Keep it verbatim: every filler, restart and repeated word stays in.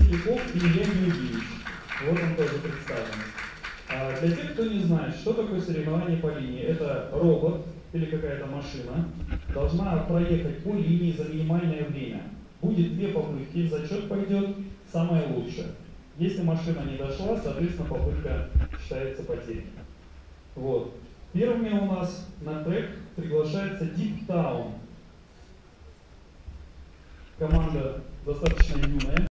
Светляков Илья Юрьевич. Вот он тоже представлен. А для тех, кто не знает, что такое соревнование по линии, это робот или какая-то машина должна проехать по линии за минимальное время. Будет две попытки, в зачет пойдет самое лучшее. Если машина не дошла, соответственно, попытка считается потерей. Вот. Первыми у нас на трек приглашается Deep Town. Команда достаточно юная.